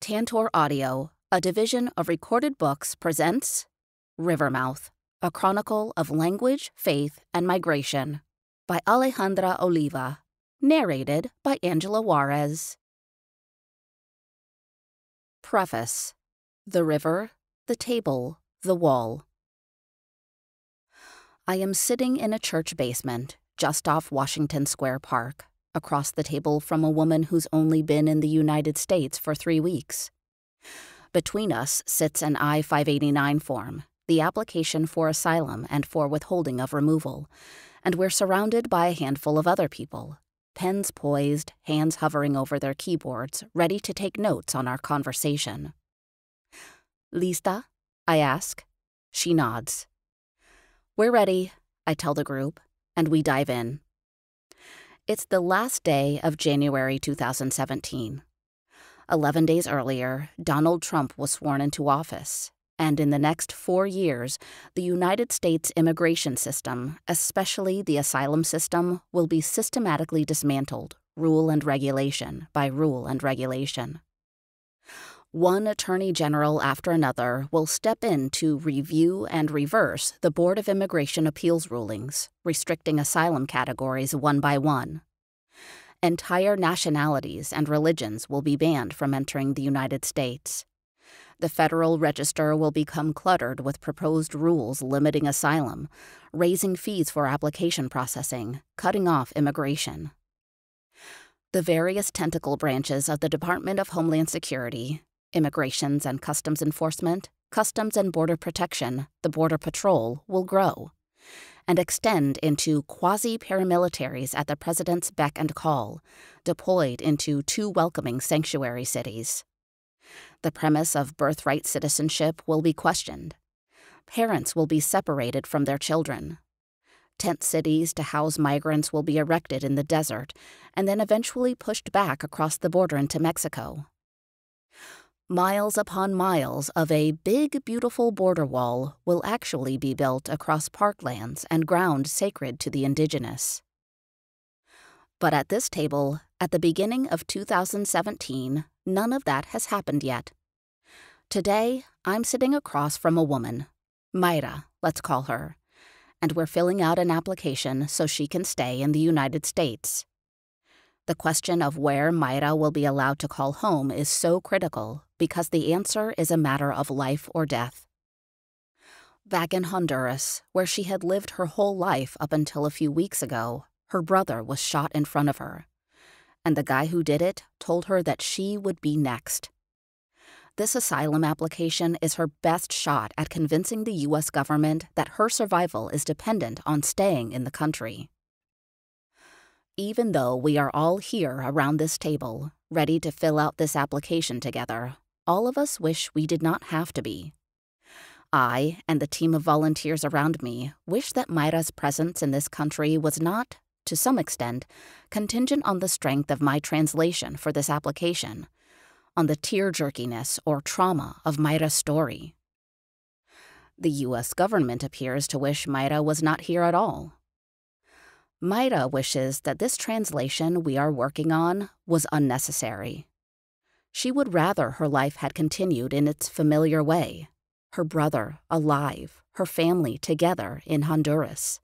Tantor Audio, a division of Recorded Books, presents Rivermouth, a chronicle of language, faith, and migration by Alejandra Oliva, narrated by Angela Juarez. Preface: The river, the table, the wall. I am sitting in a church basement just off Washington Square Park, across the table from a woman who's only been in the United States for 3 weeks. Between us sits an I-589 form, the application for asylum and for withholding of removal, and we're surrounded by a handful of other people, pens poised, hands hovering over their keyboards, ready to take notes on our conversation. "Lista?" I ask. She nods. "We're ready," I tell the group, and we dive in. It's the last day of January 2017. 11 days earlier, Donald Trump was sworn into office, and in the next 4 years, the United States immigration system, especially the asylum system, will be systematically dismantled, rule and regulation by rule and regulation. One attorney general after another will step in to review and reverse the Board of Immigration Appeals rulings, restricting asylum categories one by one. Entire nationalities and religions will be banned from entering the United States. The Federal Register will become cluttered with proposed rules limiting asylum, raising fees for application processing, cutting off immigration. The various tentacle branches of the Department of Homeland Security, Immigrations and Customs Enforcement, Customs and Border Protection, the Border Patrol, will grow and extend into quasi-paramilitaries at the president's beck and call, deployed into 2 welcoming sanctuary cities. The premise of birthright citizenship will be questioned. Parents will be separated from their children. Tent cities to house migrants will be erected in the desert and then eventually pushed back across the border into Mexico. Miles upon miles of a big, beautiful border wall will actually be built across parklands and ground sacred to the indigenous. But at this table, at the beginning of 2017, none of that has happened yet. Today, I'm sitting across from a woman, Mayra, let's call her, and we're filling out an application so she can stay in the United States. The question of where Mayra will be allowed to call home is so critical because the answer is a matter of life or death. Back in Honduras, where she had lived her whole life up until a few weeks ago, her brother was shot in front of her, and the guy who did it told her that she would be next. This asylum application is her best shot at convincing the U.S. government that her survival is dependent on staying in the country. Even though we are all here around this table, ready to fill out this application together, all of us wish we did not have to be. I, and the team of volunteers around me, wish that Mayra's presence in this country was not, to some extent, contingent on the strength of my translation for this application, on the tear-jerkiness or trauma of Mayra's story. The U.S. government appears to wish Mayra was not here at all. Mayra wishes that this translation we are working on was unnecessary. She would rather her life had continued in its familiar way, her brother alive, her family together in Honduras.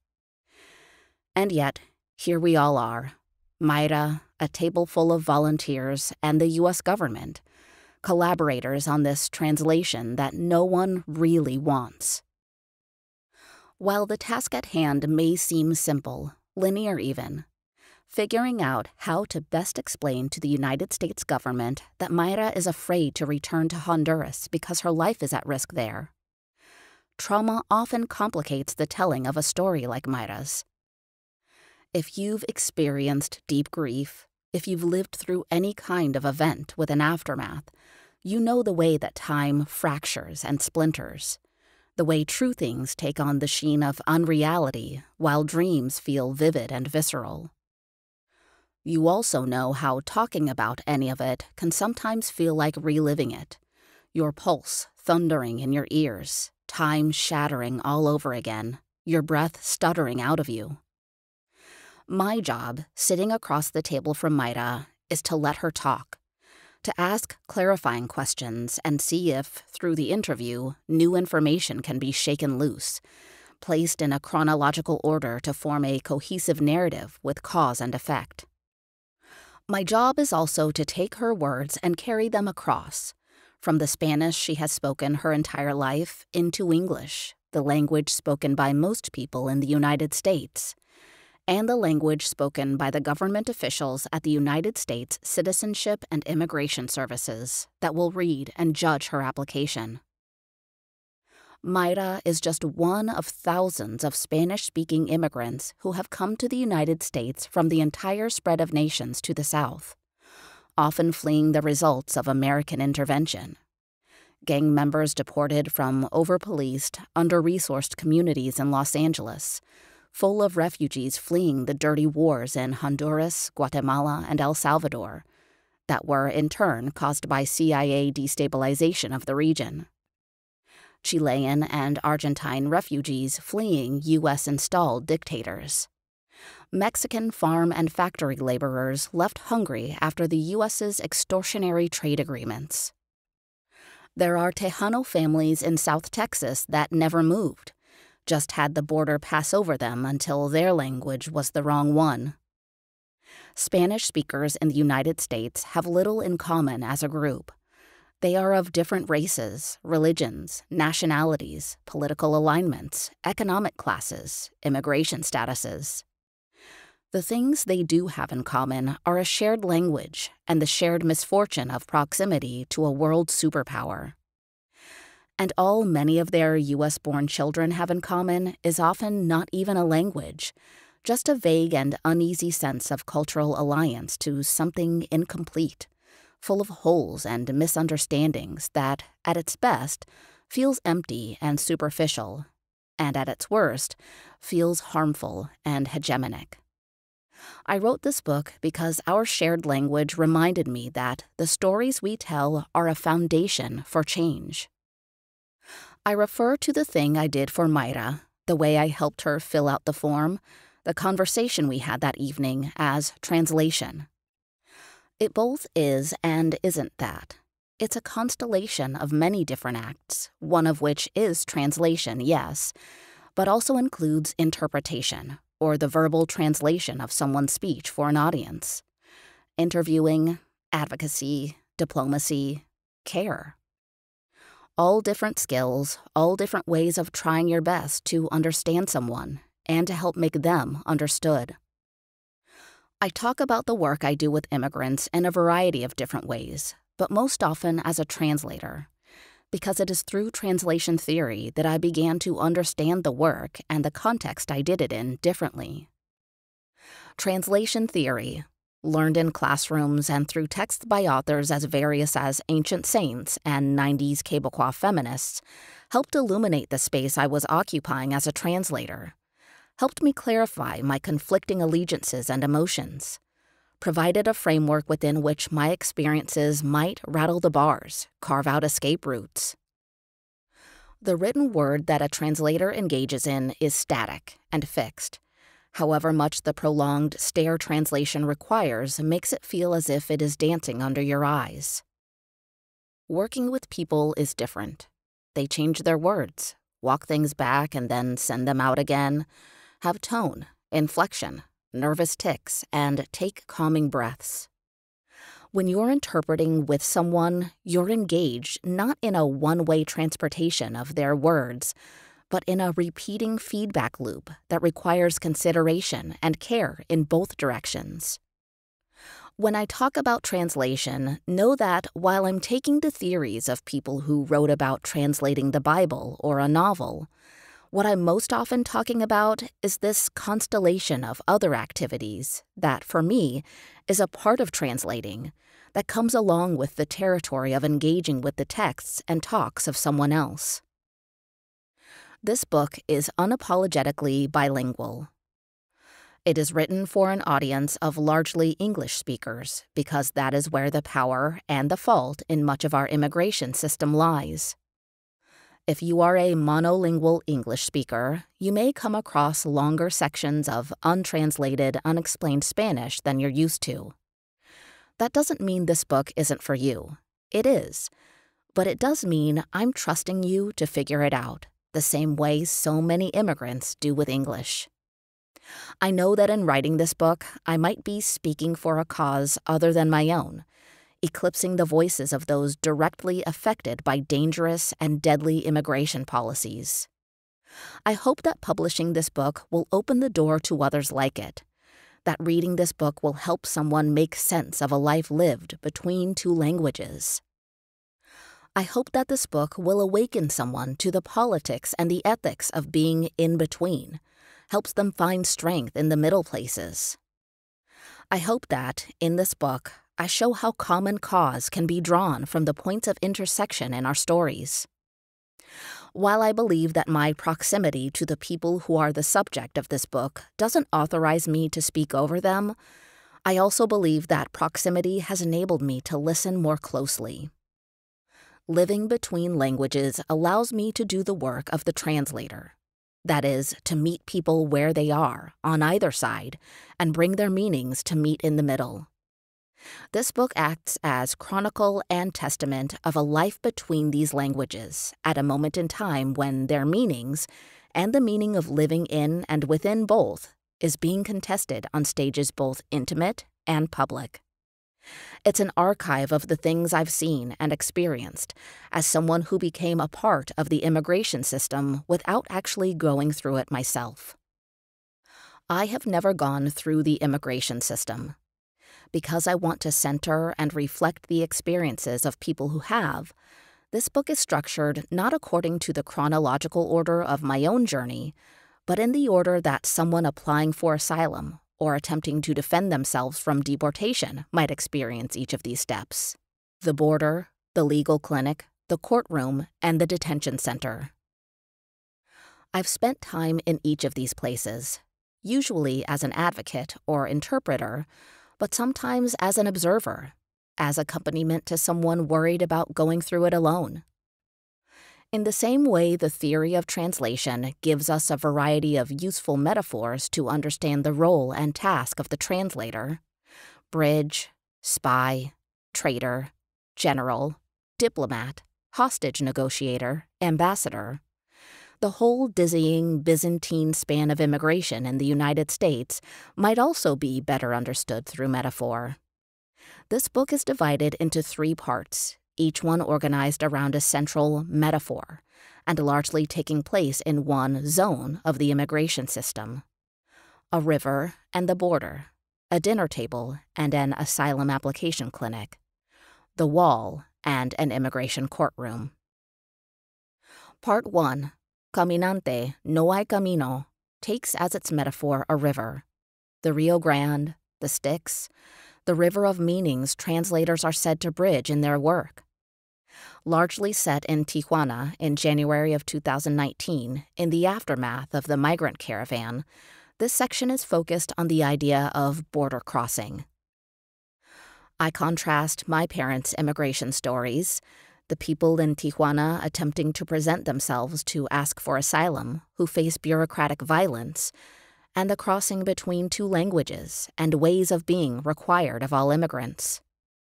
And yet, here we all are, Mayra, a table full of volunteers, and the U.S. government, collaborators on this translation that no one really wants. While the task at hand may seem simple, linear even, figuring out how to best explain to the United States government that Mayra is afraid to return to Honduras because her life is at risk there. Trauma often complicates the telling of a story like Mayra's. If you've experienced deep grief, if you've lived through any kind of event with an aftermath, you know the way that time fractures and splinters, the way true things take on the sheen of unreality while dreams feel vivid and visceral. You also know how talking about any of it can sometimes feel like reliving it, your pulse thundering in your ears, time shattering all over again, your breath stuttering out of you. My job, sitting across the table from Mayra, is to let her talk, to ask clarifying questions and see if, through the interview, new information can be shaken loose, placed in a chronological order to form a cohesive narrative with cause and effect. My job is also to take her words and carry them across, from the Spanish she has spoken her entire life into English, the language spoken by most people in the United States, and the language spoken by the government officials at the United States Citizenship and Immigration Services that will read and judge her application. Mayra is just one of thousands of Spanish-speaking immigrants who have come to the United States from the entire spread of nations to the south, often fleeing the results of American intervention. Gang members deported from over-policed, under-resourced communities in Los Angeles, full of refugees fleeing the dirty wars in Honduras, Guatemala, and El Salvador, that were in turn caused by CIA destabilization of the region. Chilean and Argentine refugees fleeing U.S.-installed dictators. Mexican farm and factory laborers left hungry after the U.S.'s extortionary trade agreements. There are Tejano families in South Texas that never moved, just had the border pass over them until their language was the wrong one. Spanish speakers in the United States have little in common as a group. They are of different races, religions, nationalities, political alignments, economic classes, immigration statuses. The things they do have in common are a shared language and the shared misfortune of proximity to a world superpower. And all many of their U.S.-born children have in common is often not even a language, just a vague and uneasy sense of cultural alliance to something incomplete, full of holes and misunderstandings that, at its best, feels empty and superficial, and at its worst, feels harmful and hegemonic. I wrote this book because our shared language reminded me that the stories we tell are a foundation for change. I refer to the thing I did for Mayra, the way I helped her fill out the form, the conversation we had that evening, as translation. It both is and isn't that. It's a constellation of many different acts, one of which is translation, yes, but also includes interpretation, or the verbal translation of someone's speech for an audience. Interviewing, advocacy, diplomacy, care. All different skills, all different ways of trying your best to understand someone and to help make them understood. I talk about the work I do with immigrants in a variety of different ways, but most often as a translator, because it is through translation theory that I began to understand the work and the context I did it in differently. Translation theory, learned in classrooms and through texts by authors as various as Ancient Saints and 90s Québécois feminists, helped illuminate the space I was occupying as a translator, helped me clarify my conflicting allegiances and emotions, provided a framework within which my experiences might rattle the bars, carve out escape routes. The written word that a translator engages in is static and fixed. However much the prolonged stare translation requires makes it feel as if it is dancing under your eyes. Working with people is different. They change their words, walk things back and then send them out again, have tone, inflection, nervous tics, and take calming breaths. When you're interpreting with someone, you're engaged not in a one-way transportation of their words, but in a repeating feedback loop that requires consideration and care in both directions. When I talk about translation, know that while I'm taking the theories of people who wrote about translating the Bible or a novel, what I'm most often talking about is this constellation of other activities that, for me, is a part of translating that comes along with the territory of engaging with the texts and talks of someone else. This book is unapologetically bilingual. It is written for an audience of largely English speakers because that is where the power and the fault in much of our immigration system lies. If you are a monolingual English speaker, you may come across longer sections of untranslated, unexplained Spanish than you're used to. That doesn't mean this book isn't for you. It is. But it does mean I'm trusting you to figure it out, the same way so many immigrants do with English. I know that in writing this book, I might be speaking for a cause other than my own, eclipsing the voices of those directly affected by dangerous and deadly immigration policies. I hope that publishing this book will open the door to others like it, that reading this book will help someone make sense of a life lived between two languages. I hope that this book will awaken someone to the politics and the ethics of being in between, helps them find strength in the middle places. I hope that, in this book, I show how common cause can be drawn from the points of intersection in our stories. While I believe that my proximity to the people who are the subject of this book doesn't authorize me to speak over them, I also believe that proximity has enabled me to listen more closely. Living between languages allows me to do the work of the translator. That is, to meet people where they are, on either side, and bring their meanings to meet in the middle. This book acts as chronicle and testament of a life between these languages at a moment in time when their meanings, and the meaning of living in and within both, is being contested on stages both intimate and public. It's an archive of the things I've seen and experienced as someone who became a part of the immigration system without actually going through it myself. I have never gone through the immigration system. Because I want to center and reflect the experiences of people who have, this book is structured not according to the chronological order of my own journey, but in the order that someone applying for asylum or attempting to defend themselves from deportation might experience each of these steps: the border, the legal clinic, the courtroom, and the detention center. I've spent time in each of these places, usually as an advocate or interpreter, but sometimes as an observer, as accompaniment to someone worried about going through it alone. In the same way the theory of translation gives us a variety of useful metaphors to understand the role and task of the translator: bridge, spy, traitor, general, diplomat, hostage negotiator, ambassador. The whole dizzying Byzantine span of immigration in the United States might also be better understood through metaphor. This book is divided into 3 parts, each one organized around a central metaphor, and largely taking place in one zone of the immigration system: a river and the border, a dinner table and an asylum application clinic, the wall and an immigration courtroom. Part 1, Caminante, no hay Camino, takes as its metaphor a river, the Rio Grande, the Styx, the river of meanings translators are said to bridge in their work. Largely set in Tijuana in January of 2019, in the aftermath of the migrant caravan, this section is focused on the idea of border crossing. I contrast my parents' immigration stories, the people in Tijuana attempting to present themselves to ask for asylum who face bureaucratic violence, and the crossing between 2 languages and ways of being required of all immigrants.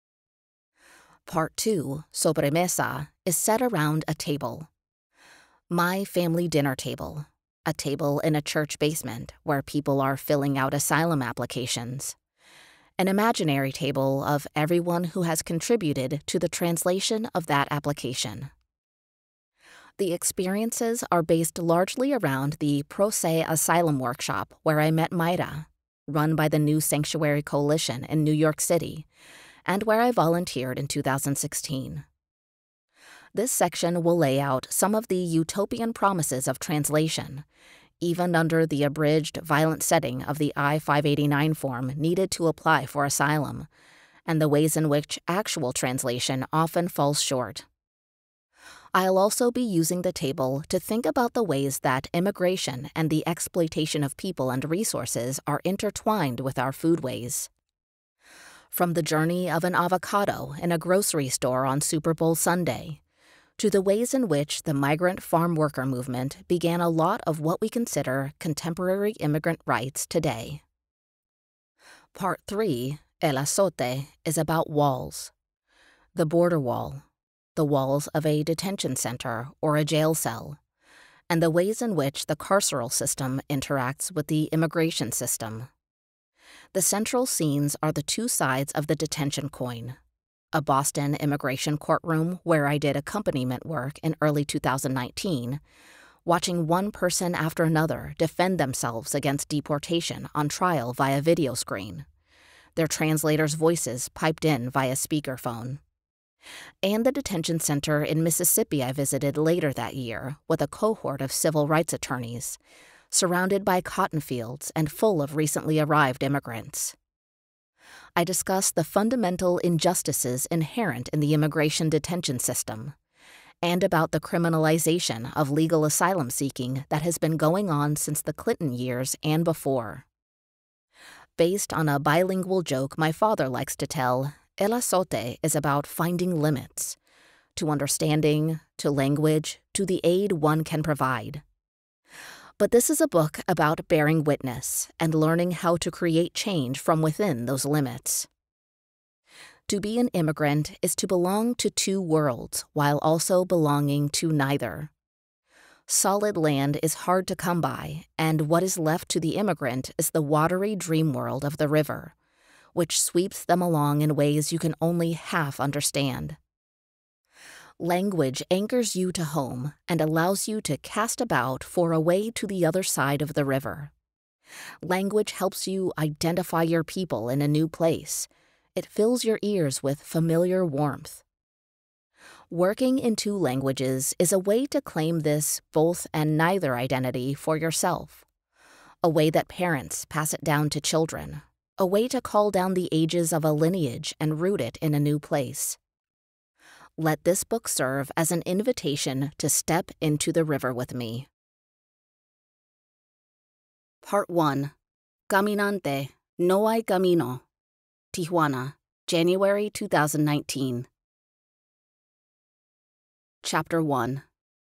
Part 2, Sobremesa, is set around a table. My family dinner table, a table in a church basement where people are filling out asylum applications. An imaginary table of everyone who has contributed to the translation of that application. The experiences are based largely around the Pro Se Asylum workshop where I met Mayra, run by the New Sanctuary Coalition in New York City, and where I volunteered in 2016. This section will lay out some of the utopian promises of translation, even under the abridged, violent setting of the I-589 form needed to apply for asylum, and the ways in which actual translation often falls short. I'll also be using the table to think about the ways that immigration and the exploitation of people and resources are intertwined with our foodways. From the journey of an avocado in a grocery store on Super Bowl Sunday, to the ways in which the migrant farm worker movement began a lot of what we consider contemporary immigrant rights today. Part 3 El Azote is about walls. The border wall, the walls of a detention center or a jail cell, and the ways in which the carceral system interacts with the immigration system. The central scenes are the two sides of the detention coin. A Boston immigration courtroom where I did accompaniment work in early 2019, watching one person after another defend themselves against deportation on trial via video screen, their translators' voices piped in via speakerphone. And the detention center in Mississippi I visited later that year with a cohort of civil rights attorneys, surrounded by cotton fields and full of recently arrived immigrants. I discussed the fundamental injustices inherent in the immigration detention system, and about the criminalization of legal asylum seeking that has been going on since the Clinton years and before. Based on a bilingual joke my father likes to tell, El Azote is about finding limits, to understanding, to language, to the aid one can provide. But this is a book about bearing witness and learning how to create change from within those limits. To be an immigrant is to belong to two worlds while also belonging to neither. Solid land is hard to come by, and what is left to the immigrant is the watery dream world of the river, which sweeps them along in ways you can only half understand. Language anchors you to home and allows you to cast about for a way to the other side of the river. Language helps you identify your people in a new place. It fills your ears with familiar warmth. Working in two languages is a way to claim this both and neither identity for yourself, a way that parents pass it down to children, a way to call down the ages of a lineage and root it in a new place. Let this book serve as an invitation to step into the river with me. Part 1. Caminante, No Hay Camino. Tijuana, January 2019. Chapter 1.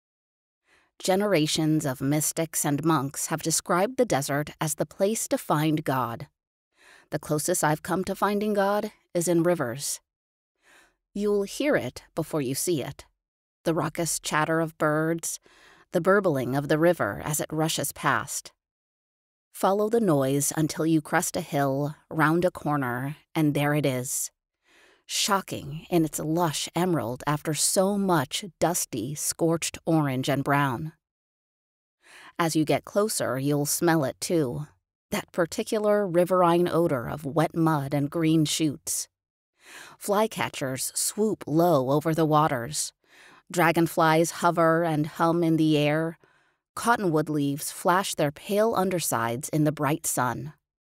Generations of mystics and monks have described the desert as the place to find God. The closest I've come to finding God is in rivers. You'll hear it before you see it. The raucous chatter of birds, the burbling of the river as it rushes past. Follow the noise until you crest a hill, round a corner, and there it is. Shocking in its lush emerald after so much dusty, scorched orange and brown. As you get closer, you'll smell it too, that particular riverine odor of wet mud and green shoots. Flycatchers swoop low over the waters. Dragonflies hover and hum in the air. Cottonwood leaves flash their pale undersides in the bright sun.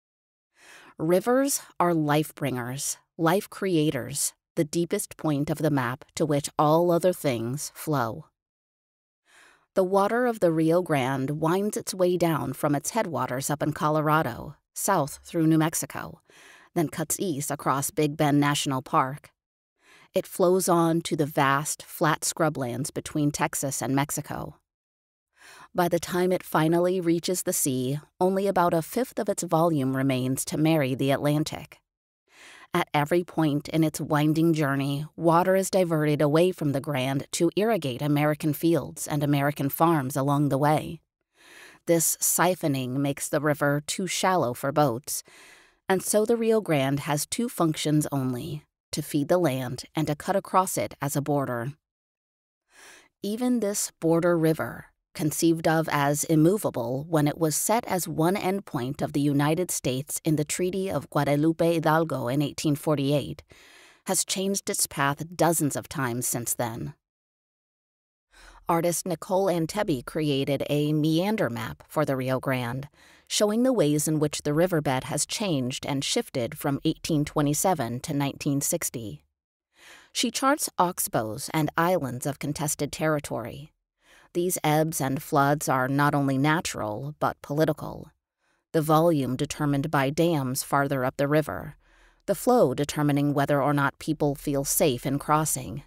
Rivers are life-bringers, life creators, the deepest point of the map to which all other things flow. The water of the Rio Grande winds its way down from its headwaters up in Colorado, south through New Mexico, then cuts east across Big Bend National Park. It flows on to the vast, flat scrublands between Texas and Mexico. By the time it finally reaches the sea, only about a fifth of its volume remains to marry the Atlantic. At every point in its winding journey, water is diverted away from the Grand to irrigate American fields and American farms along the way. This siphoning makes the river too shallow for boats, and so the Rio Grande has two functions only, to feed the land and to cut across it as a border. Even this border river, conceived of as immovable when it was set as one endpoint of the United States in the Treaty of Guadalupe Hidalgo in 1848, has changed its path dozens of times since then. Artist Nicole Antebbe created a meander map for the Rio Grande, showing the ways in which the riverbed has changed and shifted from 1827 to 1960. She charts oxbows and islands of contested territory. These ebbs and floods are not only natural, but political. The volume determined by dams farther up the river, the flow determining whether or not people feel safe in crossing.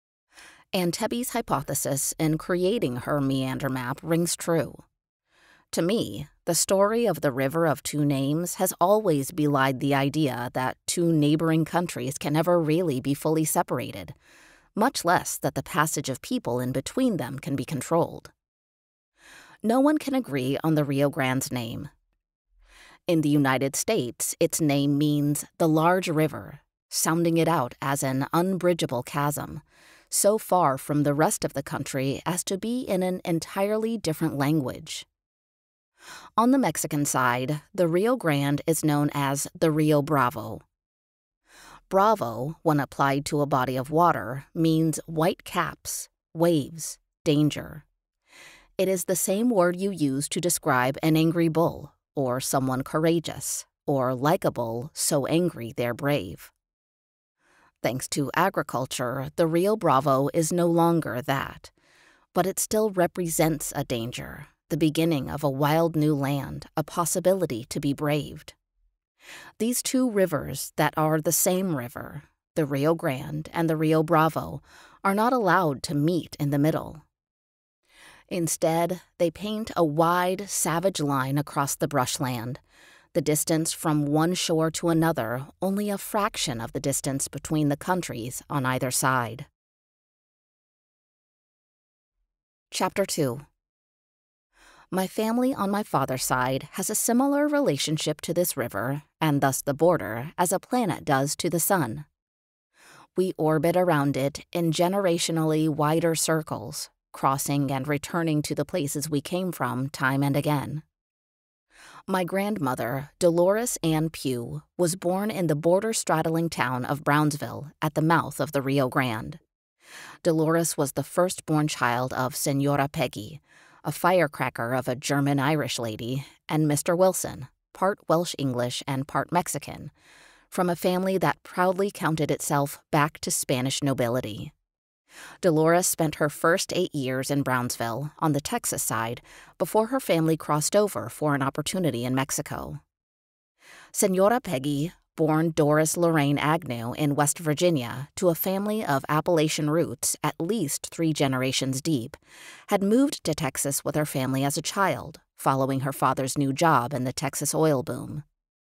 Antebbe's hypothesis in creating her meander map rings true. To me, the story of the River of Two Names has always belied the idea that two neighboring countries can ever really be fully separated, much less that the passage of people in between them can be controlled. No one can agree on the Rio Grande's name. In the United States, its name means the large river, sounding it out as an unbridgeable chasm, so far from the rest of the country as to be in an entirely different language. On the Mexican side, the Rio Grande is known as the Rio Bravo. Bravo, when applied to a body of water, means white caps, waves, danger. It is the same word you use to describe an angry bull, or someone courageous, or like a bull so angry they're brave. Thanks to agriculture, the Rio Bravo is no longer that, but it still represents a danger, the beginning of a wild new land, a possibility to be braved. These two rivers that are the same river, the Rio Grande and the Rio Bravo, are not allowed to meet in the middle. Instead, they paint a wide, savage line across the brushland, the distance from one shore to another only a fraction of the distance between the countries on either side. Chapter 2. My family on my father's side has a similar relationship to this river, and thus the border, as a planet does to the sun. We orbit around it in generationally wider circles, crossing and returning to the places we came from time and again. My grandmother, Dolores Ann Pugh, was born in the border-straddling town of Brownsville at the mouth of the Rio Grande. Dolores was the firstborn child of Senora Peggy, a firecracker of a German-Irish lady, and Mr. Wilson, part Welsh-English and part Mexican, from a family that proudly counted itself back to Spanish nobility. Dolores spent her first 8 years in Brownsville, on the Texas side, before her family crossed over for an opportunity in Mexico. Senora Peggy, born Doris Lorraine Agnew in West Virginia to a family of Appalachian roots at least 3 generations deep, had moved to Texas with her family as a child, following her father's new job in the Texas oil boom.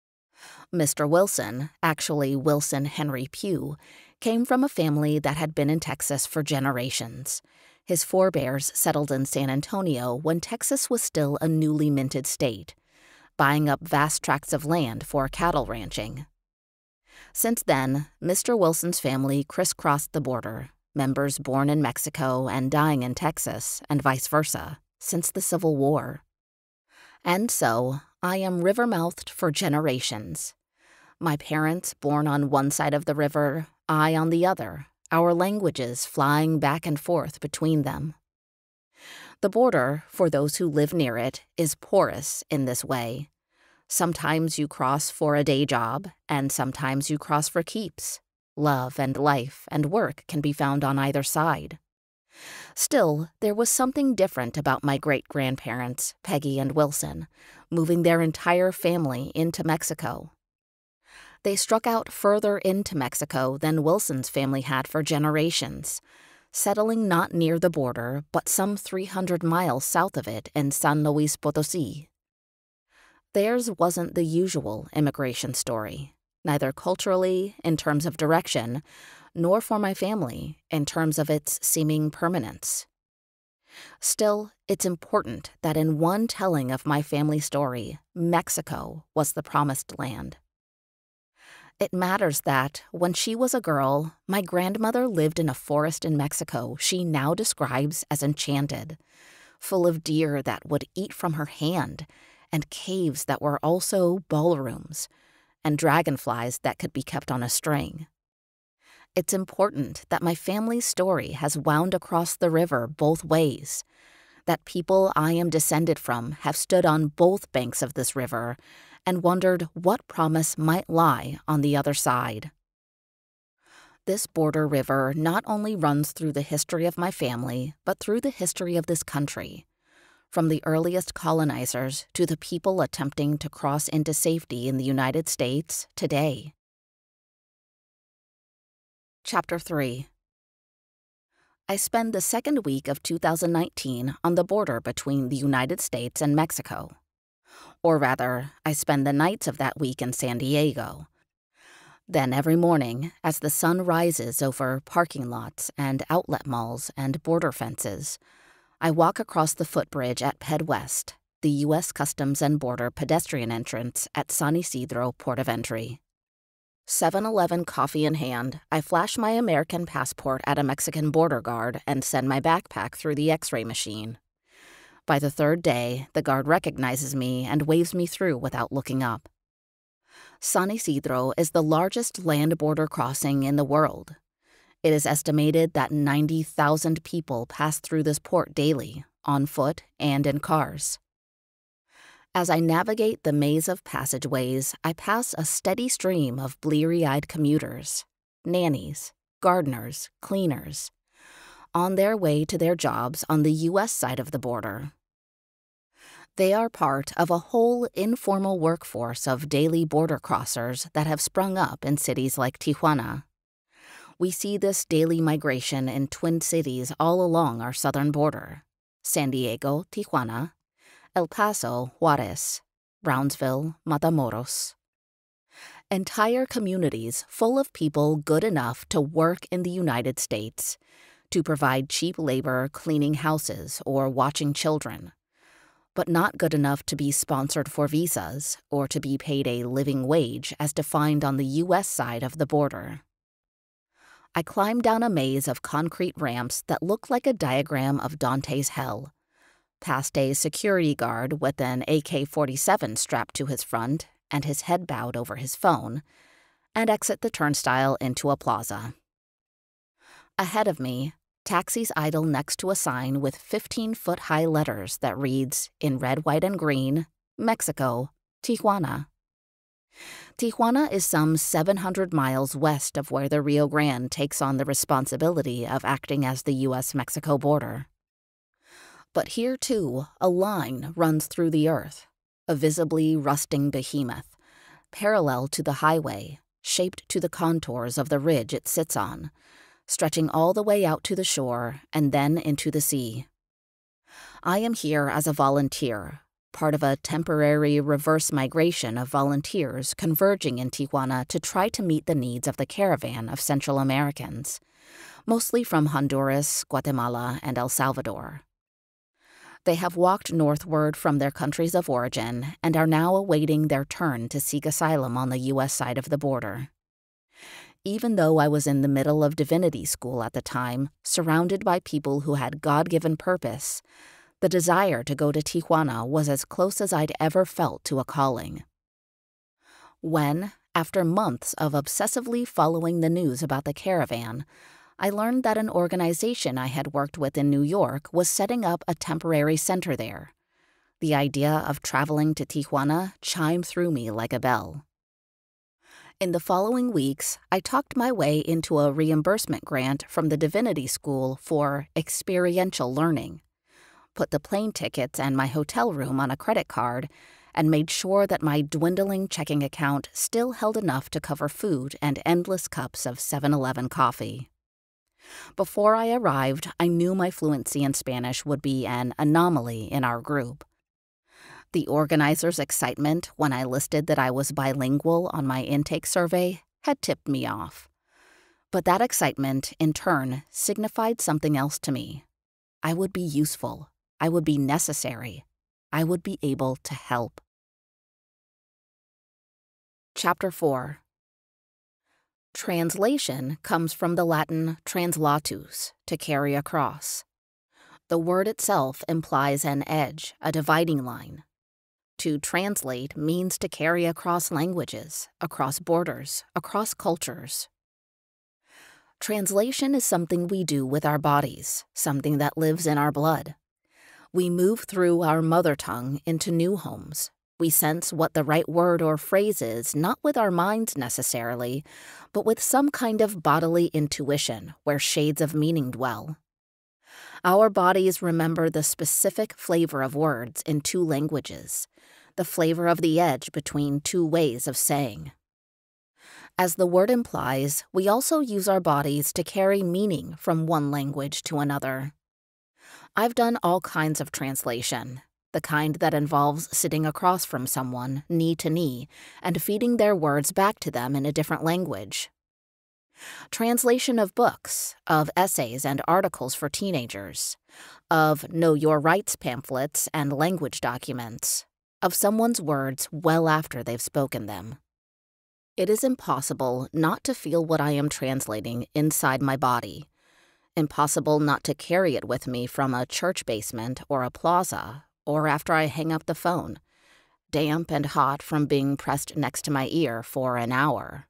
Mr. Wilson, actually Wilson Henry Pugh, came from a family that had been in Texas for generations. His forebears settled in San Antonio when Texas was still a newly minted state, buying up vast tracts of land for cattle ranching. Since then, Mr. Wilson's family crisscrossed the border, members born in Mexico and dying in Texas, and vice versa, since the Civil War. And so, I am river-mouthed for generations. My parents born on one side of the river, I on the other, our languages flying back and forth between them. The border, for those who live near it, is porous in this way. Sometimes you cross for a day job, and sometimes you cross for keeps. Love and life and work can be found on either side. Still, there was something different about my great-grandparents, Peggy and Wilson, moving their entire family into Mexico. They struck out further into Mexico than Wilson's family had for generations, settling not near the border but some 300 miles south of it in San Luis Potosí. Theirs wasn't the usual immigration story, neither culturally, in terms of direction, nor for my family, in terms of its seeming permanence. Still, it's important that in one telling of my family story, Mexico was the promised land. It matters that, when she was a girl, my grandmother lived in a forest in Mexico she now describes as enchanted, full of deer that would eat from her hand, and caves that were also ballrooms, and dragonflies that could be kept on a string. It's important that my family's story has wound across the river both ways, that people I am descended from have stood on both banks of this river and wondered what promise might lie on the other side. This border river not only runs through the history of my family, but through the history of this country, from the earliest colonizers to the people attempting to cross into safety in the United States today. Chapter 3. I spend the second week of 2019 on the border between the United States and Mexico. Or rather, I spend the nights of that week in San Diego. Then every morning, as the sun rises over parking lots and outlet malls and border fences, I walk across the footbridge at Ped West, the U.S. Customs and Border pedestrian entrance at San Isidro Port of Entry. 7-Eleven coffee in hand, I flash my American passport at a Mexican border guard and send my backpack through the X-ray machine. By the third day, the guard recognizes me and waves me through without looking up. San Isidro is the largest land border crossing in the world. It is estimated that 90,000 people pass through this port daily, on foot and in cars. As I navigate the maze of passageways, I pass a steady stream of bleary-eyed commuters, nannies, gardeners, cleaners, on their way to their jobs on the U.S. side of the border. They are part of a whole informal workforce of daily border crossers that have sprung up in cities like Tijuana. We see this daily migration in twin cities all along our southern border: San Diego, Tijuana, El Paso, Juarez, Brownsville, Matamoros. Entire communities full of people good enough to work in the United States, to provide cheap labor cleaning houses or watching children, but not good enough to be sponsored for visas or to be paid a living wage as defined on the U.S. side of the border. I climb down a maze of concrete ramps that look like a diagram of Dante's Hell, past a security guard with an AK-47 strapped to his front and his head bowed over his phone, and exit the turnstile into a plaza. Ahead of me, taxis idle next to a sign with 15-foot-high letters that reads, in red, white, and green, Mexico, Tijuana. Tijuana is some 700 miles west of where the Rio Grande takes on the responsibility of acting as the U.S.-Mexico border. But here, too, a line runs through the earth, a visibly rusting behemoth, parallel to the highway, shaped to the contours of the ridge it sits on, stretching all the way out to the shore and then into the sea. I am here as a volunteer, part of a temporary reverse migration of volunteers converging in Tijuana to try to meet the needs of the caravan of Central Americans, mostly from Honduras, Guatemala, and El Salvador. They have walked northward from their countries of origin and are now awaiting their turn to seek asylum on the U.S. side of the border. Even though I was in the middle of divinity school at the time, surrounded by people who had God-given purpose, the desire to go to Tijuana was as close as I'd ever felt to a calling. When, after months of obsessively following the news about the caravan, I learned that an organization I had worked with in New York was setting up a temporary center there. The idea of traveling to Tijuana chimed through me like a bell. In the following weeks, I talked my way into a reimbursement grant from the Divinity School for experiential learning, put the plane tickets and my hotel room on a credit card, and made sure that my dwindling checking account still held enough to cover food and endless cups of 7-Eleven coffee. Before I arrived, I knew my fluency in Spanish would be an anomaly in our group. The organizer's excitement when I listed that I was bilingual on my intake survey had tipped me off. But that excitement, in turn, signified something else to me. I would be useful. I would be necessary. I would be able to help. Chapter 4. Translation comes from the Latin translatus, to carry across. The word itself implies an edge, a dividing line. To translate means to carry across languages, across borders, across cultures. Translation is something we do with our bodies, something that lives in our blood. We move through our mother tongue into new homes. We sense what the right word or phrase is, not with our minds necessarily, but with some kind of bodily intuition where shades of meaning dwell. Our bodies remember the specific flavor of words in two languages, the flavor of the edge between two ways of saying. As the word implies, we also use our bodies to carry meaning from one language to another. I've done all kinds of translation, the kind that involves sitting across from someone, knee to knee, and feeding their words back to them in a different language. Translation of books, of essays and articles for teenagers, of Know Your Rights pamphlets and language documents, of someone's words well after they've spoken them. It is impossible not to feel what I am translating inside my body, impossible not to carry it with me from a church basement or a plaza, or after I hang up the phone, damp and hot from being pressed next to my ear for an hour.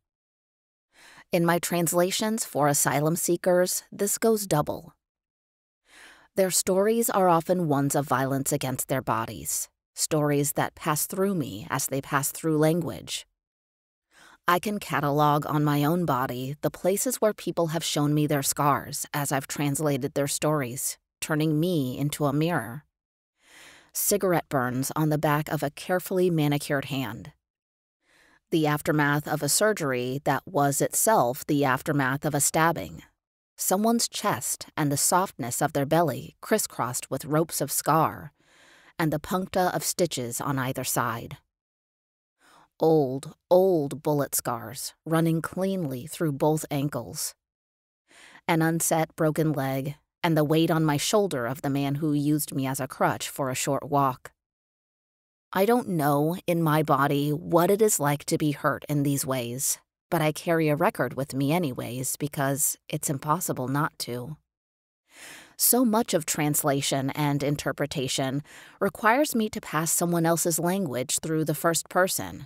In my translations for asylum seekers, this goes double. Their stories are often ones of violence against their bodies, stories that pass through me as they pass through language. I can catalog on my own body the places where people have shown me their scars as I've translated their stories, turning me into a mirror. Cigarette burns on the back of a carefully manicured hand. The aftermath of a surgery that was itself the aftermath of a stabbing. Someone's chest and the softness of their belly crisscrossed with ropes of scar, and the puncta of stitches on either side. Old bullet scars running cleanly through both ankles. An unset broken leg, and the weight on my shoulder of the man who used me as a crutch for a short walk. I don't know in my body what it is like to be hurt in these ways, but I carry a record with me anyways because it's impossible not to. So much of translation and interpretation requires me to pass someone else's language through the first person.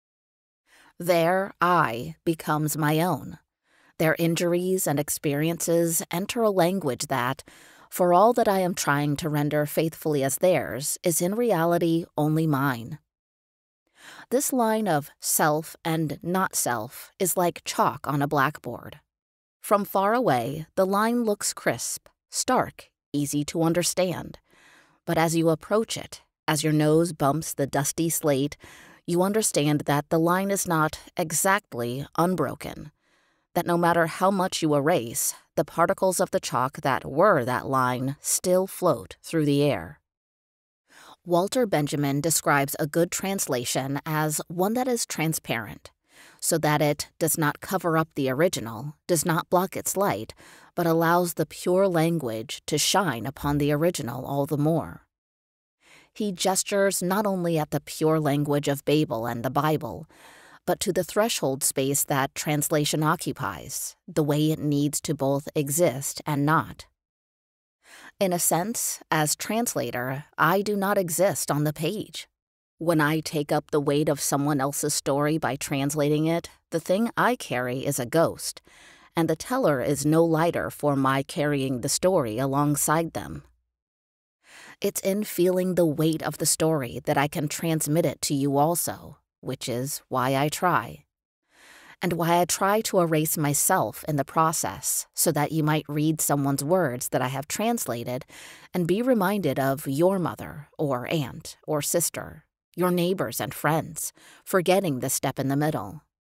Their I becomes my own. Their injuries and experiences enter a language that, for all that I am trying to render faithfully as theirs, is in reality only mine. This line of self and not self is like chalk on a blackboard. From far away, the line looks crisp, stark, easy to understand. But as you approach it, as your nose bumps the dusty slate, you understand that the line is not exactly unbroken, that no matter how much you erase, the particles of the chalk that were that line still float through the air. Walter Benjamin describes a good translation as one that is transparent, so that it does not cover up the original, does not block its light, but allows the pure language to shine upon the original all the more. He gestures not only at the pure language of Babel and the Bible, but to the threshold space that translation occupies, the way it needs to both exist and not. In a sense, as translator, I do not exist on the page. When I take up the weight of someone else's story by translating it, the thing I carry is a ghost, and the teller is no lighter for my carrying the story alongside them. It's in feeling the weight of the story that I can transmit it to you also, which is why I try. And why I try to erase myself in the process so that you might read someone's words that I have translated and be reminded of your mother or aunt or sister, your neighbors and friends, forgetting the step in the middle.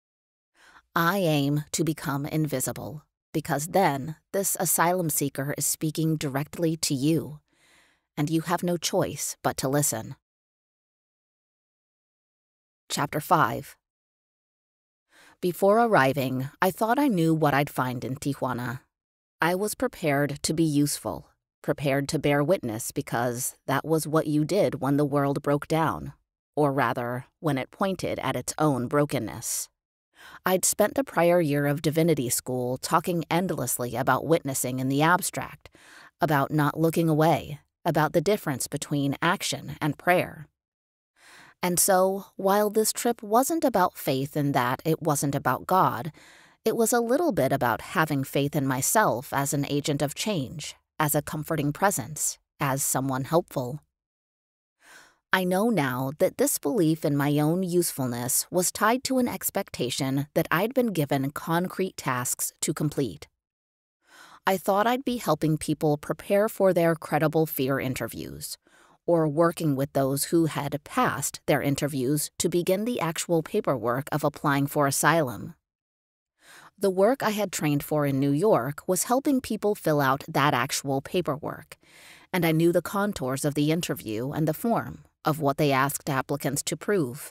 I aim to become invisible, because then this asylum seeker is speaking directly to you, and you have no choice but to listen. Chapter 5. Before arriving, I thought I knew what I'd find in Tijuana. I was prepared to be useful, prepared to bear witness because that was what you did when the world broke down, or rather, when it pointed at its own brokenness. I'd spent the prior year of divinity school talking endlessly about witnessing in the abstract, about not looking away, about the difference between action and prayer. And so, while this trip wasn't about faith in that it wasn't about God, it was a little bit about having faith in myself as an agent of change, as a comforting presence, as someone helpful. I know now that this belief in my own usefulness was tied to an expectation that I'd been given concrete tasks to complete. I thought I'd be helping people prepare for their credible fear interviews, or working with those who had passed their interviews to begin the actual paperwork of applying for asylum. The work I had trained for in New York was helping people fill out that actual paperwork, and I knew the contours of the interview and the form of what they asked applicants to prove.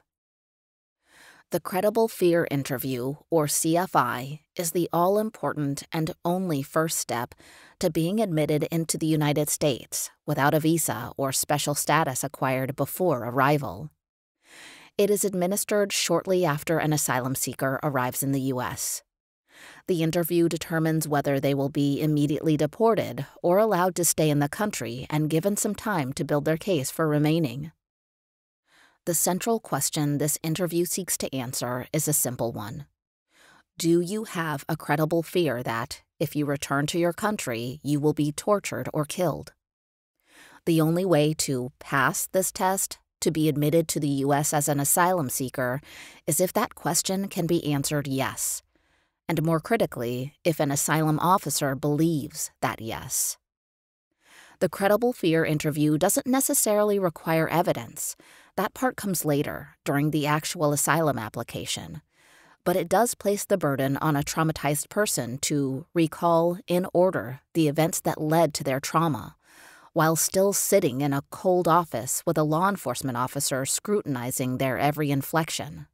The Credible Fear Interview, or CFI, is the all-important and only first step to being admitted into the United States without a visa or special status acquired before arrival. It is administered shortly after an asylum seeker arrives in the U.S. The interview determines whether they will be immediately deported or allowed to stay in the country and given some time to build their case for remaining. The central question this interview seeks to answer is a simple one. Do you have a credible fear that, if you return to your country, you will be tortured or killed? The only way to pass this test, to be admitted to the U.S. as an asylum seeker, is if that question can be answered yes, and more critically, if an asylum officer believes that yes. The Credible Fear Interview doesn't necessarily require evidence. That part comes later, during the actual asylum application. But it does place the burden on a traumatized person to recall, in order, the events that led to their trauma, while still sitting in a cold office with a law enforcement officer scrutinizing their every inflection.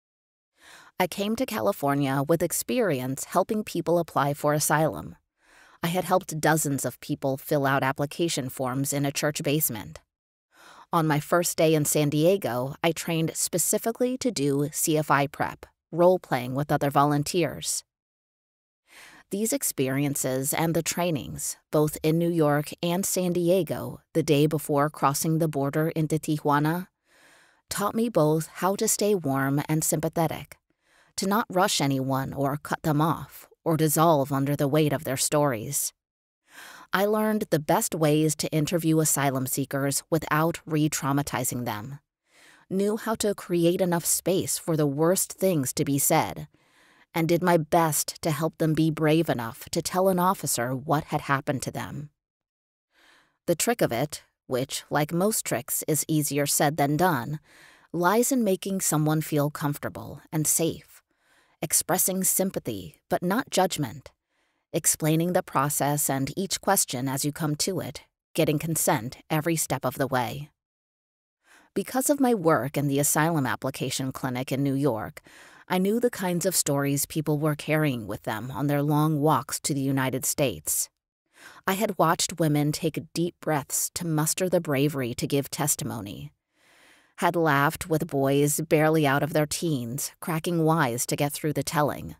I came to California with experience helping people apply for asylum. I had helped dozens of people fill out application forms in a church basement. On my first day in San Diego, I trained specifically to do CFI prep, role-playing with other volunteers. These experiences and the trainings, both in New York and San Diego, the day before crossing the border into Tijuana, taught me both how to stay warm and sympathetic, to not rush anyone or cut them off, or dissolve under the weight of their stories. I learned the best ways to interview asylum seekers without re-traumatizing them, knew how to create enough space for the worst things to be said, and did my best to help them be brave enough to tell an officer what had happened to them. The trick of it, which, like most tricks, is easier said than done, lies in making someone feel comfortable and safe, expressing sympathy but not judgment, explaining the process and each question as you come to it, getting consent every step of the way. Because of my work in the asylum application clinic in New York, I knew the kinds of stories people were carrying with them on their long walks to the United States. I had watched women take deep breaths to muster the bravery to give testimony, had laughed with boys barely out of their teens, cracking wise to get through the telling.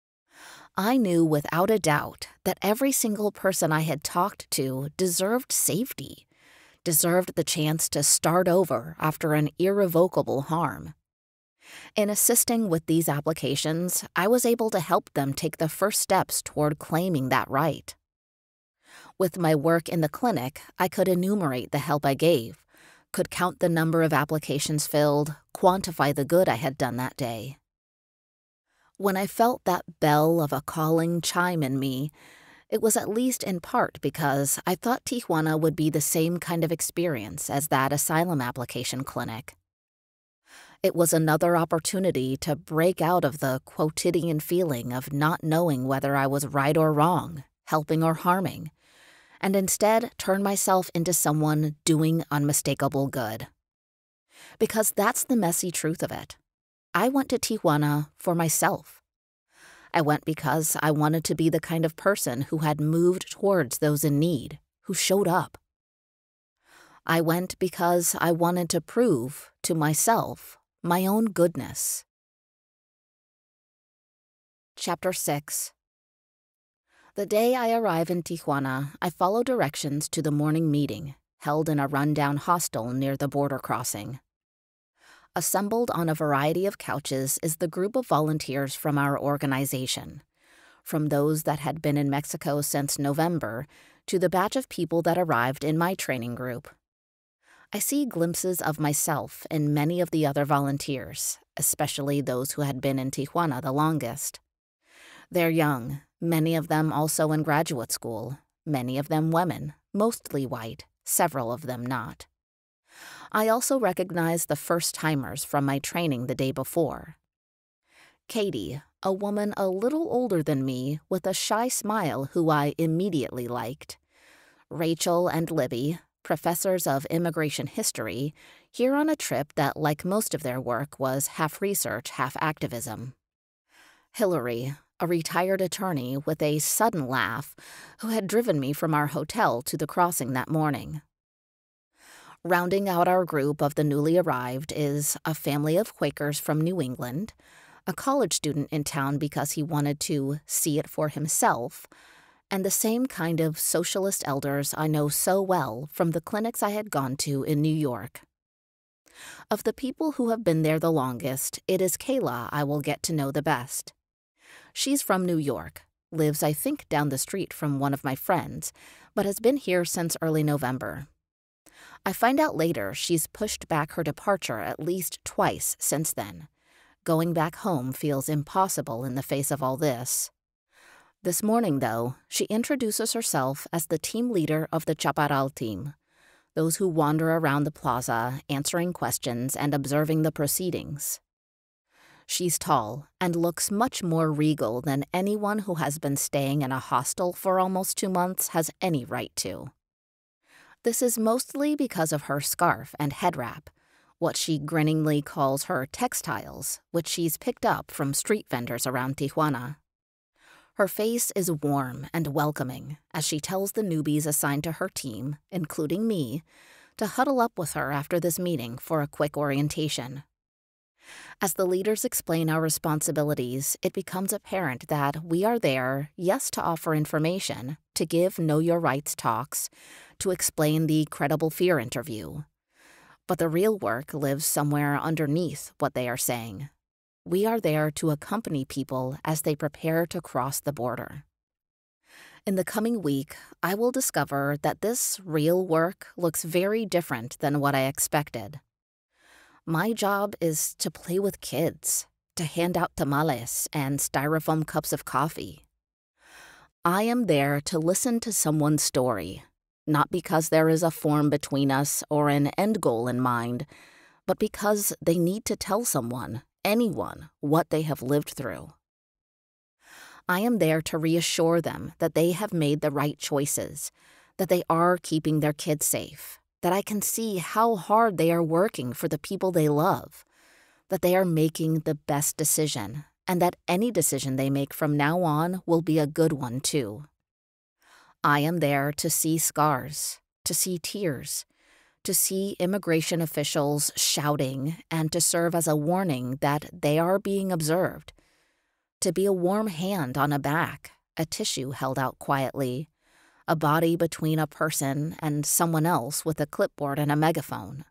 I knew without a doubt that every single person I had talked to deserved safety, deserved the chance to start over after an irrevocable harm. In assisting with these applications, I was able to help them take the first steps toward claiming that right. With my work in the clinic, I could enumerate the help I gave, could count the number of applications filled, quantify the good I had done that day. When I felt that bell of a calling chime in me, it was at least in part because I thought Tijuana would be the same kind of experience as that asylum application clinic. It was another opportunity to break out of the quotidian feeling of not knowing whether I was right or wrong, helping or harming, and instead turn myself into someone doing unmistakable good. Because that's the messy truth of it. I went to Tijuana for myself. I went because I wanted to be the kind of person who had moved towards those in need, who showed up. I went because I wanted to prove to myself my own goodness. Chapter 6. The day I arrive in Tijuana, I follow directions to the morning meeting, held in a rundown hostel near the border crossing. Assembled on a variety of couches is the group of volunteers from our organization, from those that had been in Mexico since November to the batch of people that arrived in my training group. I see glimpses of myself in many of the other volunteers, especially those who had been in Tijuana the longest. They're young, many of them also in graduate school, many of them women, mostly white, several of them not. I also recognize the first-timers from my training the day before. Katie, a woman a little older than me with a shy smile who I immediately liked. Rachel and Libby, professors of immigration history, here on a trip that, like most of their work, was half research, half activism. Hillary, a retired attorney with a sudden laugh, who had driven me from our hotel to the crossing that morning. Rounding out our group of the newly arrived is a family of Quakers from New England, a college student in town because he wanted to see it for himself, and the same kind of socialist elders I know so well from the clinics I had gone to in New York. Of the people who have been there the longest, it is Kayla I will get to know the best. She's from New York, lives I think down the street from one of my friends, but has been here since early November. I find out later she's pushed back her departure at least twice since then. Going back home feels impossible in the face of all this. This morning, though, she introduces herself as the team leader of the Chaparral team, those who wander around the plaza, answering questions and observing the proceedings. She's tall and looks much more regal than anyone who has been staying in a hostel for almost 2 months has any right to. This is mostly because of her scarf and head wrap, what she grinningly calls her textiles, which she's picked up from street vendors around Tijuana. Her face is warm and welcoming as she tells the newbies assigned to her team, including me, to huddle up with her after this meeting for a quick orientation. As the leaders explain our responsibilities, it becomes apparent that we are there, yes, to offer information, to give Know Your Rights talks, to explain the credible fear interview. But the real work lives somewhere underneath what they are saying. We are there to accompany people as they prepare to cross the border. In the coming week, I will discover that this real work looks very different than what I expected. My job is to play with kids, to hand out tamales and styrofoam cups of coffee. I am there to listen to someone's story, not because there is a form between us or an end goal in mind, but because they need to tell someone, anyone, what they have lived through. I am there to reassure them that they have made the right choices, that they are keeping their kids safe, that I can see how hard they are working for the people they love, that they are making the best decision, and that any decision they make from now on will be a good one too. I am there to see scars, to see tears, to see immigration officials shouting, and to serve as a warning that they are being observed, to be a warm hand on a back, a tissue held out quietly, a body between a person and someone else with a clipboard and a megaphone.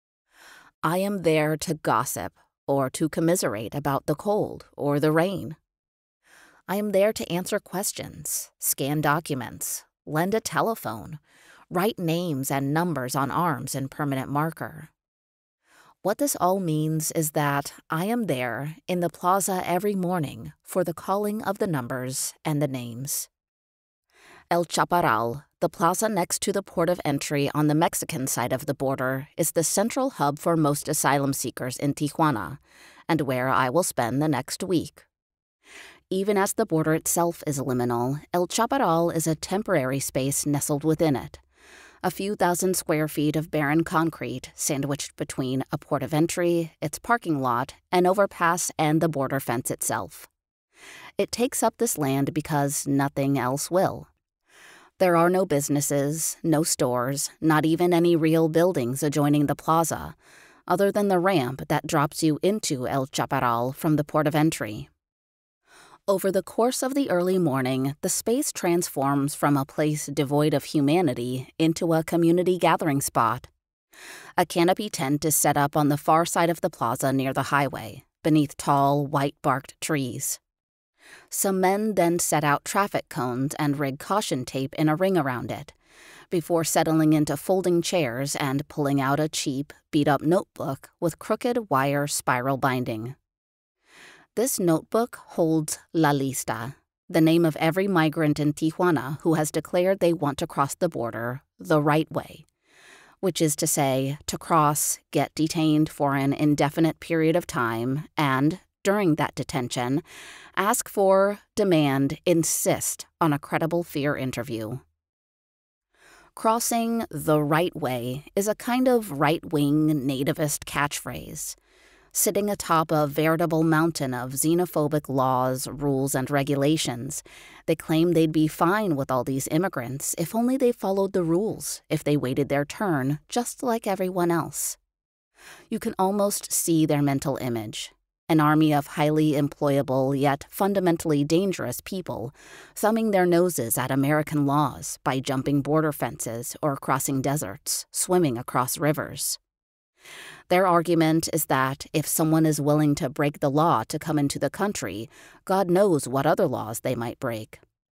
I am there to gossip or to commiserate about the cold or the rain. I am there to answer questions, scan documents, lend a telephone, write names and numbers on arms in permanent marker. What this all means is that I am there in the plaza every morning for the calling of the numbers and the names. El Chaparral, the plaza next to the port of entry on the Mexican side of the border, is the central hub for most asylum seekers in Tijuana, and where I will spend the next week. Even as the border itself is liminal, El Chaparral is a temporary space nestled within it. A few thousand square feet of barren concrete sandwiched between a port of entry, its parking lot, an overpass, and the border fence itself. It takes up this land because nothing else will. There are no businesses, no stores, not even any real buildings adjoining the plaza, other than the ramp that drops you into El Chaparral from the port of entry. Over the course of the early morning, the space transforms from a place devoid of humanity into a community gathering spot. A canopy tent is set up on the far side of the plaza near the highway, beneath tall, white-barked trees. Some men then set out traffic cones and rig caution tape in a ring around it, before settling into folding chairs and pulling out a cheap, beat-up notebook with crooked wire spiral binding. This notebook holds La Lista, the name of every migrant in Tijuana who has declared they want to cross the border the right way, which is to say, to cross, get detained for an indefinite period of time, and, during that detention, ask for, demand, insist on a credible fear interview. Crossing the right way is a kind of right-wing nativist catchphrase. Sitting atop a veritable mountain of xenophobic laws, rules, and regulations, they claim they'd be fine with all these immigrants if only they followed the rules, if they waited their turn, just like everyone else. You can almost see their mental image. An army of highly employable yet fundamentally dangerous people thumbing their noses at American laws by jumping border fences or crossing deserts, swimming across rivers. Their argument is that if someone is willing to break the law to come into the country, God knows what other laws they might break.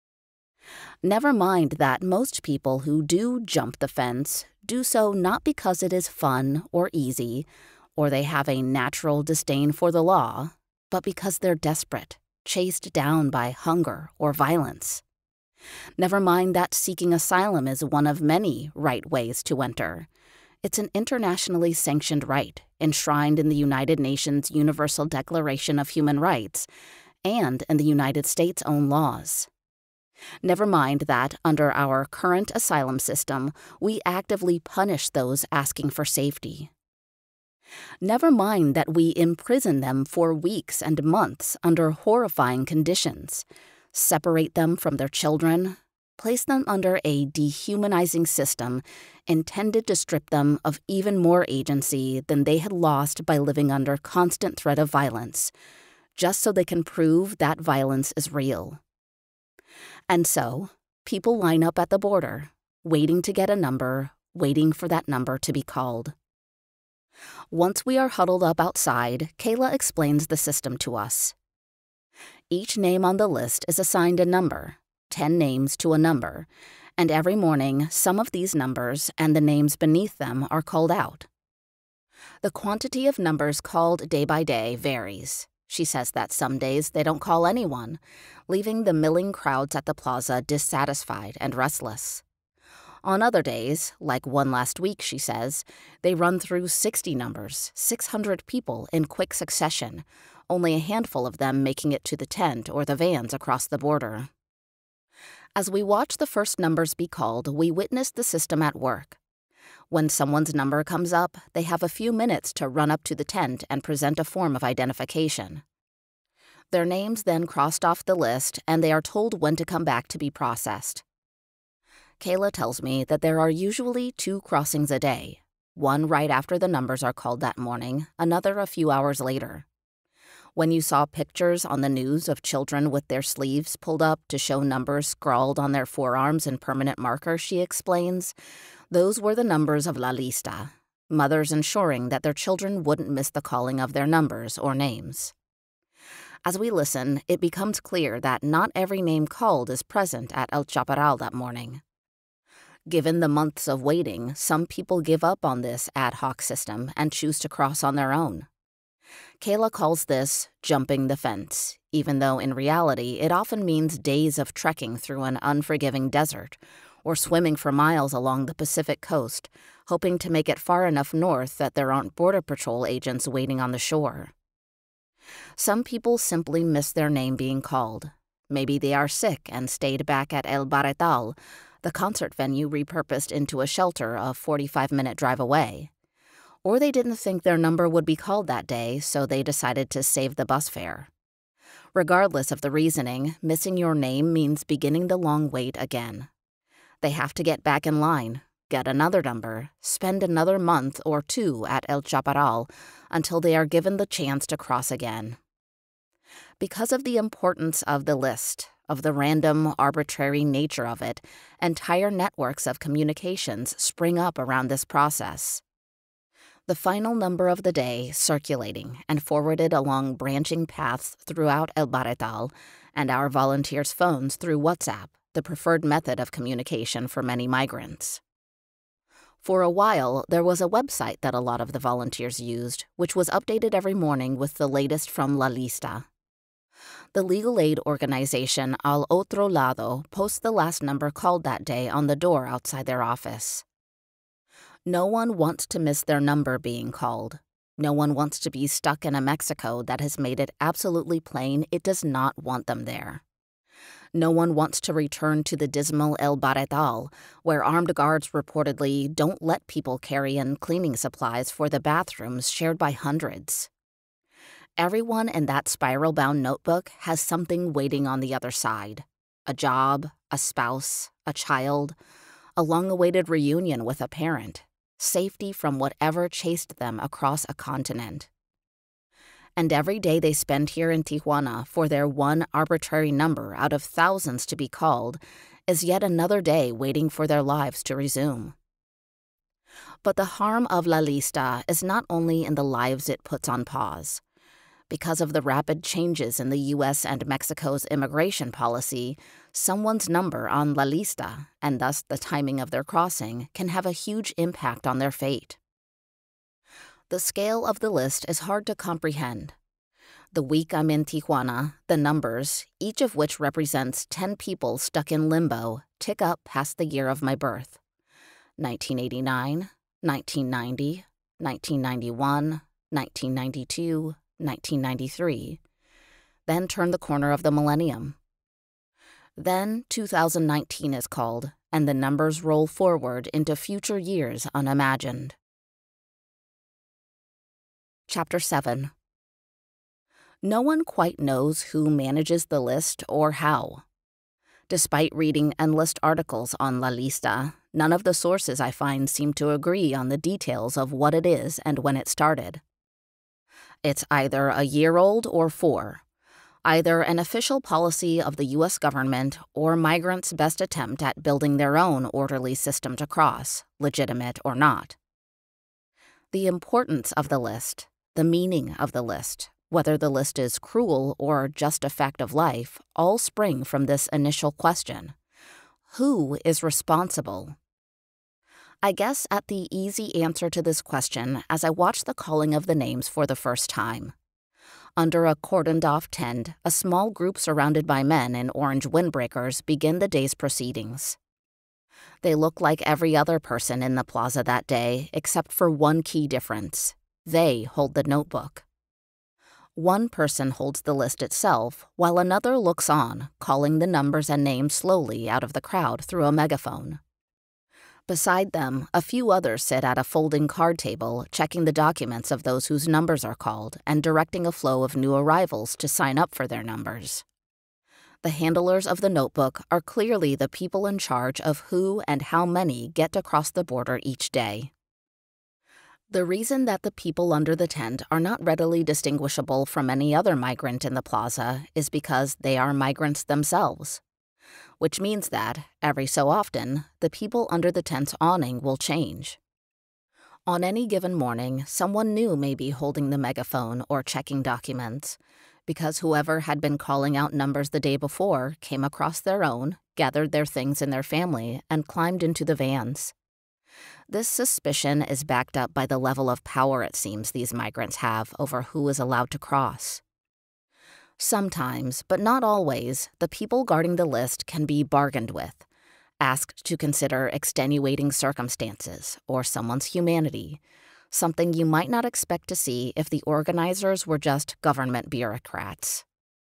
Never mind that most people who do jump the fence do so not because it is fun or easy, or they have a natural disdain for the law, but because they're desperate, chased down by hunger or violence. Never mind that seeking asylum is one of many right ways to enter. It's an internationally sanctioned right, enshrined in the United Nations Universal Declaration of Human Rights and in the United States' own laws. Never mind that, under our current asylum system, we actively punish those asking for safety. Never mind that we imprison them for weeks and months under horrifying conditions, separate them from their children, place them under a dehumanizing system intended to strip them of even more agency than they had lost by living under constant threat of violence, just so they can prove that violence is real. And so, people line up at the border, waiting to get a number, waiting for that number to be called. Once we are huddled up outside, Kayla explains the system to us. Each name on the list is assigned a number, 10 names to a number, and every morning some of these numbers and the names beneath them are called out. The quantity of numbers called day by day varies. She says that some days they don't call anyone, leaving the milling crowds at the plaza dissatisfied and restless. On other days, like one last week, she says, they run through 60 numbers, 600 people in quick succession, only a handful of them making it to the tent or the vans across the border. As we watch the first numbers be called, we witness the system at work. When someone's number comes up, they have a few minutes to run up to the tent and present a form of identification. Their names then crossed off the list, and they are told when to come back to be processed. Kayla tells me that there are usually 2 crossings a day, one right after the numbers are called that morning, another a few hours later. When you saw pictures on the news of children with their sleeves pulled up to show numbers scrawled on their forearms in permanent marker, she explains, those were the numbers of La Lista, mothers ensuring that their children wouldn't miss the calling of their numbers or names. As we listen, it becomes clear that not every name called is present at El Chaparral that morning. Given the months of waiting, some people give up on this ad hoc system and choose to cross on their own. Kayla calls this jumping the fence, even though in reality it often means days of trekking through an unforgiving desert or swimming for miles along the Pacific coast, hoping to make it far enough north that there aren't Border Patrol agents waiting on the shore. Some people simply miss their name being called. Maybe they are sick and stayed back at El Barretal, the concert venue repurposed into a shelter a 45-minute drive away. Or they didn't think their number would be called that day, so they decided to save the bus fare. Regardless of the reasoning, missing your name means beginning the long wait again. They have to get back in line, get another number, spend another month or 2 at El Chaparral until they are given the chance to cross again. Because of the importance of the list, of the random, arbitrary nature of it, entire networks of communications spring up around this process. The final number of the day circulating and forwarded along branching paths throughout El Barretal and our volunteers' phones through WhatsApp, the preferred method of communication for many migrants. For a while, there was a website that a lot of the volunteers used, which was updated every morning with the latest from La Lista. The legal aid organization Al Otro Lado posts the last number called that day on the door outside their office. No one wants to miss their number being called. No one wants to be stuck in a Mexico that has made it absolutely plain it does not want them there. No one wants to return to the dismal El Barretal, where armed guards reportedly don't let people carry in cleaning supplies for the bathrooms shared by hundreds. Everyone in that spiral-bound notebook has something waiting on the other side. A job, a spouse, a child, a long-awaited reunion with a parent, safety from whatever chased them across a continent. And every day they spend here in Tijuana for their one arbitrary number out of thousands to be called is yet another day waiting for their lives to resume. But the harm of La Lista is not only in the lives it puts on pause. Because of the rapid changes in the U.S. and Mexico's immigration policy, someone's number on La Lista, and thus the timing of their crossing, can have a huge impact on their fate. The scale of the list is hard to comprehend. The week I'm in Tijuana, the numbers, each of which represents 10 people stuck in limbo, tick up past the year of my birth. 1989, 1990, 1991, 1992, 1993. Then turn the corner of the millennium. Then 2019 is called, and the numbers roll forward into future years unimagined. Chapter 7. No one quite knows who manages the list or how. Despite reading endless articles on La Lista, none of the sources I find seem to agree on the details of what it is and when it started. It's either a year old or 4, either an official policy of the U.S. government or migrants' best attempt at building their own orderly system to cross, legitimate or not. The importance of the list, the meaning of the list, whether the list is cruel or just a fact of life, all spring from this initial question. Who is responsible? I guess at the easy answer to this question as I watch the calling of the names for the first time. Under a cordoned-off tent, a small group surrounded by men in orange windbreakers begin the day's proceedings. They look like every other person in the plaza that day, except for one key difference. They hold the notebook. One person holds the list itself, while another looks on, calling the numbers and names slowly out of the crowd through a megaphone. Beside them, a few others sit at a folding card table, checking the documents of those whose numbers are called and directing a flow of new arrivals to sign up for their numbers. The handlers of the notebook are clearly the people in charge of who and how many get to cross the border each day. The reason that the people under the tent are not readily distinguishable from any other migrant in the plaza is because they are migrants themselves. Which means that, every so often, the people under the tent's awning will change. On any given morning, someone new may be holding the megaphone or checking documents, because whoever had been calling out numbers the day before came across their own, gathered their things in their family, and climbed into the vans. This suspicion is backed up by the level of power it seems these migrants have over who is allowed to cross. Sometimes, but not always, the people guarding the list can be bargained with, asked to consider extenuating circumstances or someone's humanity, something you might not expect to see if the organizers were just government bureaucrats.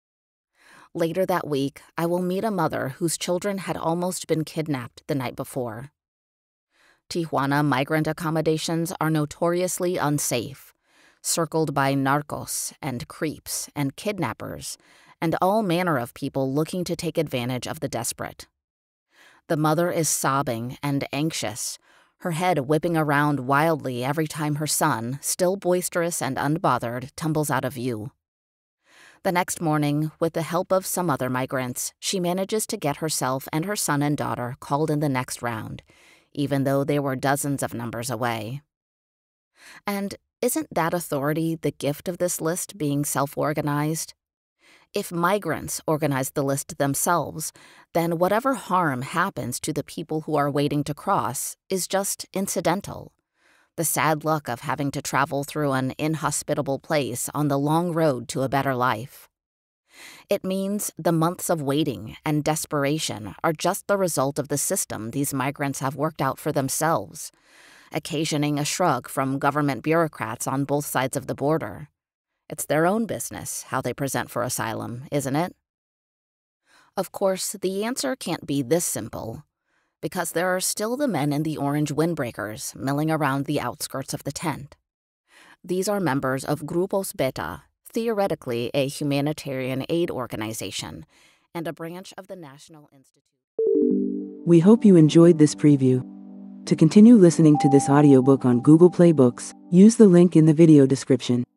Later that week, I will meet a mother whose children had almost been kidnapped the night before. Tijuana migrant accommodations are notoriously unsafe, circled by narcos and creeps and kidnappers and all manner of people looking to take advantage of the desperate. The mother is sobbing and anxious, her head whipping around wildly every time her son, still boisterous and unbothered, tumbles out of view. The next morning, with the help of some other migrants, she manages to get herself and her son and daughter called in the next round, even though they were dozens of numbers away. And isn't that authority the gift of this list being self-organized? If migrants organize the list themselves, then whatever harm happens to the people who are waiting to cross is just incidental. The sad luck of having to travel through an inhospitable place on the long road to a better life. It means the months of waiting and desperation are just the result of the system these migrants have worked out for themselves, occasioning a shrug from government bureaucrats on both sides of the border. It's their own business how they present for asylum, isn't it? Of course, the answer can't be this simple, because there are still the men in the orange windbreakers milling around the outskirts of the tent. These are members of Grupos Beta, theoretically a humanitarian aid organization, and a branch of the National Institute. We hope you enjoyed this preview. To continue listening to this audiobook on Google Play Books, use the link in the video description.